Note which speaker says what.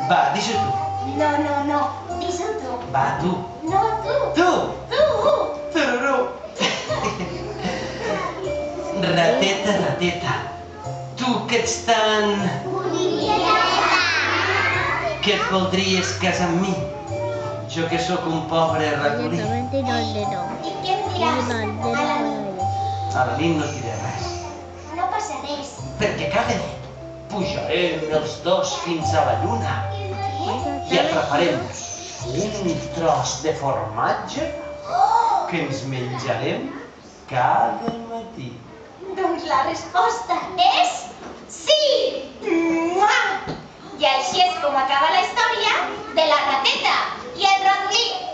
Speaker 1: Va, dis-ho tu.
Speaker 2: No, dis-ho tu.
Speaker 1: Va, tu.
Speaker 2: No, tu.
Speaker 1: Tu!
Speaker 2: Tu!
Speaker 1: Tururú! Rateta, rateta, tu que ets tan... que et voldries casar amb mi? Jo que sóc un pobre ratolí.
Speaker 2: I què em diràs a la nit?
Speaker 1: A la nit no et diré res,
Speaker 2: No passa res.
Speaker 1: perquè cada nit pujarem els dos fins a la lluna i atraparem un tros de formatge que ens menjarem cada matí.
Speaker 2: Doncs la resposta és sí! Mua! I així és com acaba la història de la rateta i el ratolí.